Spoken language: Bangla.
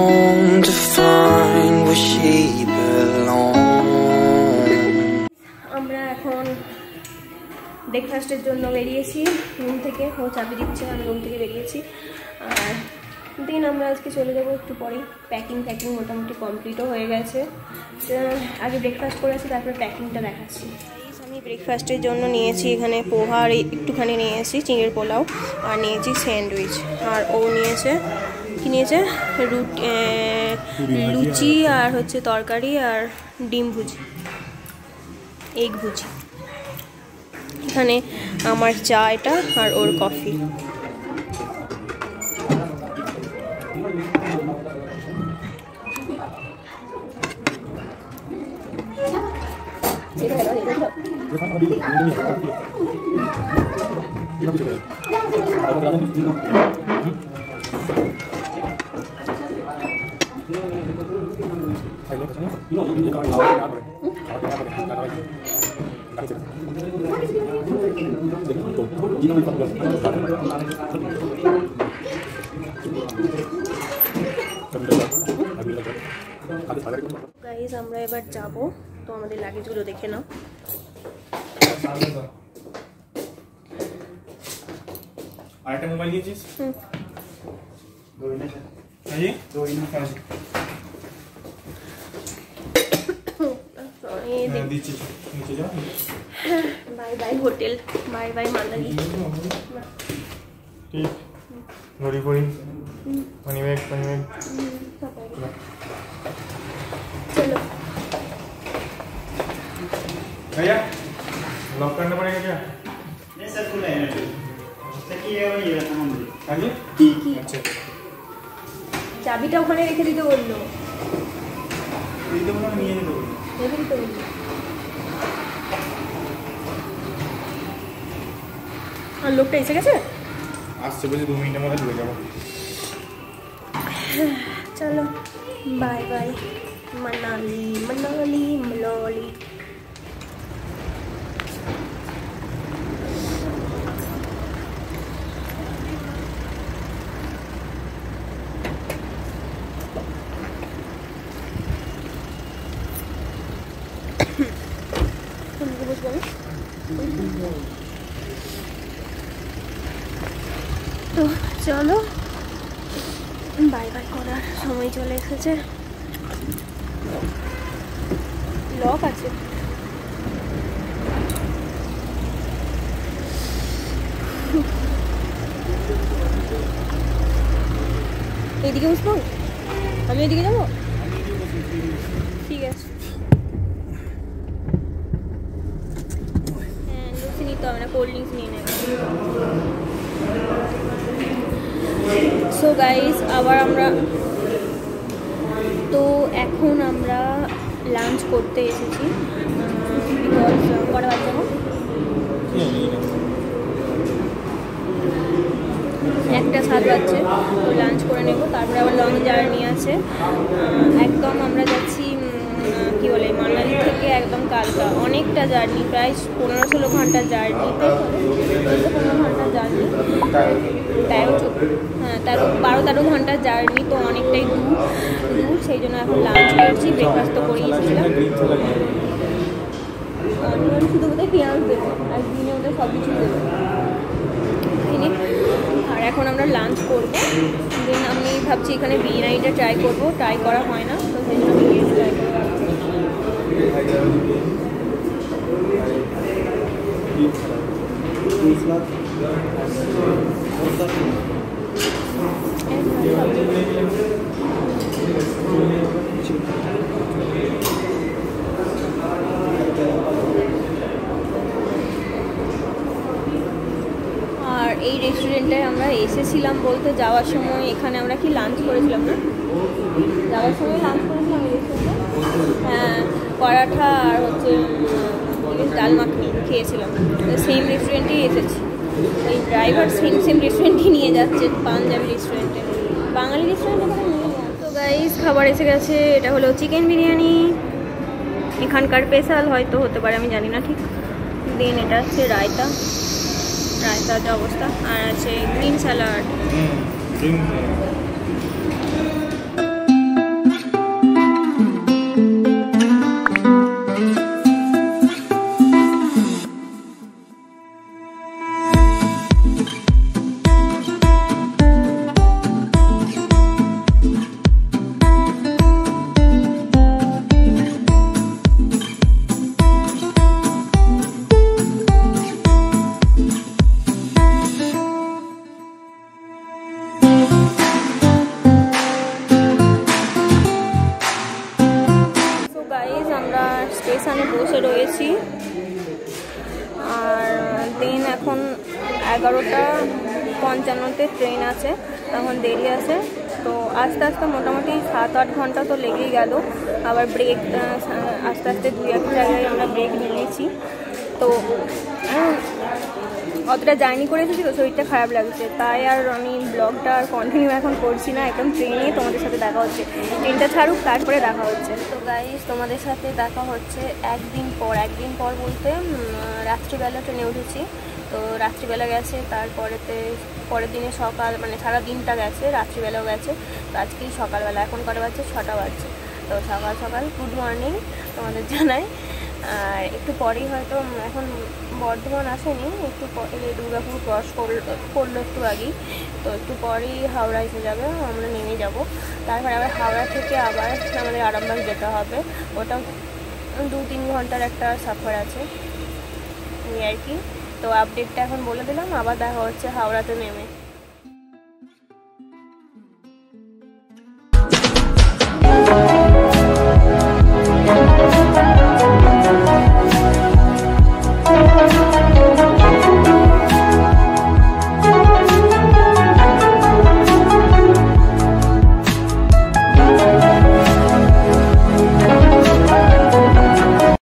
home to find where she belongs. আমরা এখন ব্রেকফাস্টের জন্য বেরিয়েছি রুম থেকে। ও চাবি দিচ্ছে, আমি রুম থেকে বেরিয়েছি। আর দিন আমরা আজকে চলে যাবো একটু পরে। প্যাকিং মোটামুটি কমপ্লিটও হয়ে গেছে। আগে ব্রেকফাস্ট করেছি, তারপরে প্যাকিংটা দেখাচ্ছি। আমি ব্রেকফাস্টের জন্য নিয়েছি এখানে পোহা আর একটুখানি নিয়েছি চিংড়ির পোলাও, আর নিয়েছি স্যান্ডউইচ। আর ও নিয়েছে কি নিয়েছে, লুচি আর হচ্ছে তরকারি আর ডিম ভুজি, এগ ভুজি। এখানে আমার চা এটা, আর ওর কফি। গাইস আমরা এবার যাব, তো আমাদের লাগেজগুলো দেখে নাও। আরেকটা মোবাইল নিয়েছিস? Bye bye hotel, bye bye Manali. ঠিক নড়ি পড়ি পানি ব্যাগ चलो भैया लॉक करना पड़ेगा क्या? नहीं सर खुला है ये वही है हम हाँ जी अच्छा চাবিটা ওখানে রেখে দিতে বললো, দিতে বললো নিয়ে যেতে বললো, রেখে দিতে বললো। আর লোকটা এসে গেছে, আসছে বলছে 2 মিনিটের মধ্যে ঢুকে যাবো। চলো বাই বাই মানালি মানালি মানালি। তো চলো বাই বাই করার সময় চলে এসেছে। লক আছে, এদিকে বসবো, আমি এদিকে যাবো, ঠিক আছে। হ্যাঁ লুচি নিতে হবে না, কোল্ড ড্রিঙ্কস নিয়ে নেবে। সো গাইস আবার আমরা তো এখন আমরা লাঞ্চ করতে এসেছি, বিকজ কটা বাজে এখন 1:07 বাজছে। তো লাঞ্চ করে নেব, তারপরে আবার লং জার্নি আছে। একদম আমরা যাচ্ছি কী বলে মানালি থেকে একদম কালকা, অনেকটা জার্নি, প্রায় 15-16 ঘন্টার জার্নি, তাই 15 ঘন্টার জার্নি, হ্যাঁ 12-13 ঘন্টার জার্নি, তো অনেকটাই দূর। সেই জন্য এখন লাঞ্চ করছি, ব্রেকফাস্ট তো করেই এসেছিলাম। শুধু বোধহয় পেঁয়াজ দেবে, আর দিনে ওদের সব কিছু দেবে কিনে। আর এখন আমরা লাঞ্চ করবো, দেন আমি ভাবছি এখানে বিরিয়ানিটা ট্রাই করবো, ট্রাই করা হয় না, তো সেই জন্য বিরিয়ানি ট্রাই করবো। আর এই রেস্টুরেন্টে আমরা এসেছিলাম বলতে, যাওয়ার সময় এখানে আমরা কি লাঞ্চ করেছিলাম না, যাওয়ার সময় লাঞ্চ করেছিলাম এই রেস্টুরেন্টে। হ্যাঁ পরাঠা আর হচ্ছে ডাল মাখনি খেয়েছিলাম, সেম রেস্টুরেন্টেই এসেছি। ওই ড্রাইভার সেম রেস্টুরেন্টে নিয়ে যাচ্ছে, পাঞ্জাবি রেস্টুরেন্টে, বাঙালি রেস্টুরেন্টে নিয়ে যাচ্ছে। তো গাইস খাবার এসে গেছে, এটা হলো চিকেন বিরিয়ানি, এখানকার স্পেশাল হয়তো হতে পারে, আমি জানি না ঠিক। দেন এটা হচ্ছে রায়তার যে অবস্থা, আর আছে গ্রিন স্যালাড। বসে রয়েছি। আর ট্রেন এখন 11:55-তে ট্রেন আছে, তখন দেরি আছে। তো আস্তে আস্তে মোটামুটি 7-8 ঘন্টা তো লেগেই গেল। আবার ব্রেক আস্তে আস্তে 2-1 জায়গায় আমরা ব্রেক নিয়েছি। তো অতটা জার্নি করে এসেছি তো শরীরটা খারাপ লাগছে, তাই আর আমি ব্লগটা আর কন্টিনিউ এখন করছি না। একদম ট্রেনে তোমাদের সাথে দেখা হচ্ছে, ট্রেনটা ছাড়ুক তারপরে দেখা হচ্ছে। তো গাইস তোমাদের সাথে দেখা হচ্ছে একদিন পর বলতে রাত্রিবেলা ট্রেনে উঠেছি। তো রাত্রিবেলা গেছে, তারপরেতে পরের দিনে সকাল মানে সারা দিনটা গেছে, রাত্রিবেলাও গেছে। তো আজকেই সকালবেলা, এখন কটা বাজছে 6টা বাজছে। তো সকাল সকাল গুড মর্নিং তোমাদের জানাই। আর একটু পরেই হয়তো, এখন বর্ধমান আসেনি, একটু পরে দুর্গাপুর ক্রস করলো একটু আগেই। তো একটু পরেই হাওড়া এসে যাবে, আমরা নেমে যাব। তারপরে আবার হাওড়া থেকে আবার আমাদের আরামবাগ যেতে হবে, ওটা 2-3 ঘন্টার একটা সফর আছে এই আর কি। তো আপডেটটা এখন বলে দিলাম, আবার দেখা হচ্ছে হাওড়াতে নেমে।